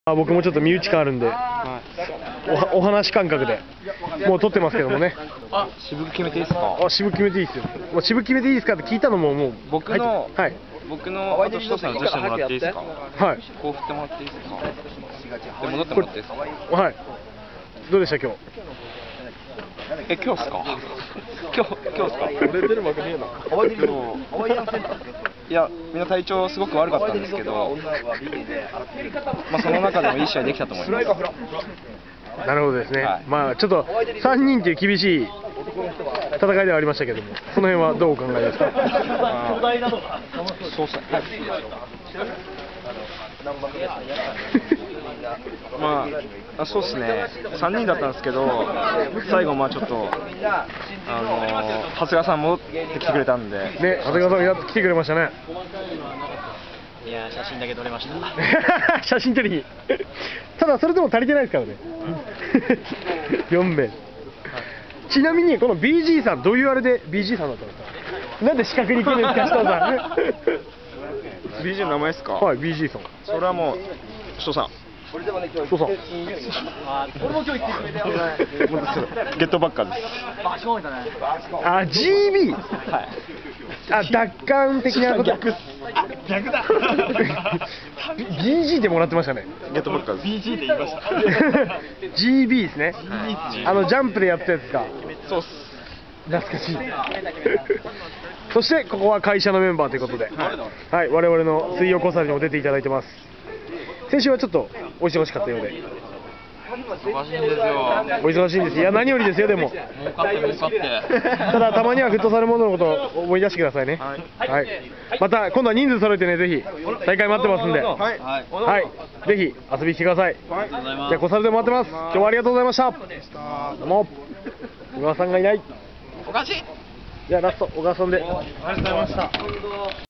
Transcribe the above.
僕もちょっと身内感あるんで、お話感覚でもう撮ってますけどもね。 渋く決めていいですか？ 渋く決めていいですよ。もう渋く決めていいですかって聞いたのももう僕のあと一つの女子もらっていいですか？ はい。 こう振ってもらっていいですか？で戻ってもらっていいですか？ はい。どうでした今日？ 今日っすか？今日っすか？ 出てるわけねえな。 いや、みんな体調すごく悪かったんですけど、その中でもいい試合できたと思います。 なるほどですね。 はい、 まあちょっと3人という厳しい戦いではありましたけども、その辺はどうお考えですか？ そうっすね。そうですね、3人だったんですけど、最後、ちょっと、長谷川さん戻ってきてくれたんで、 ね、長谷川さんがやってきてくれましたね。 いや、写真だけ撮れました。 写真撮りに。ただ、それでも足りてないですからね。4名。ちなみに、この BG さん、どういうあれで BG さんだったんですか？なんで四角に来るんですか、首藤さん。 BG の名前ですか？ はい、BG さん。 それはもう、首藤さん。 首藤さん。 俺も今日言ってくれたよ。 ゲットバッカーです。 GB。 はい。 奪還的なこと。 逆だ。 BG でもらってましたね。 ゲットバッカーです。BG で言いました。 GB ですね。ジャンプでやったやつか。 そうっす。 懐かしい。そしてここは会社のメンバーということで、はい、我々の水曜コンサルにも出ていただいてます。先週はちょっとお忙しかったようで。 忙しいんですよ。 お忙しいんです。いや、何よりですよ。でも儲かって儲かって。 ただたまにはフットサルモードのことを思い出してくださいね。はい。また今度は人数揃えてね、ぜひ大会待ってますんで、はい、ぜひ遊びに来てください。じゃあコサルで待ってます。今日はありがとうございました。どうも。小川さんがいない。 おかしい。 じゃあラスト小川さんで。 ありがとうございました。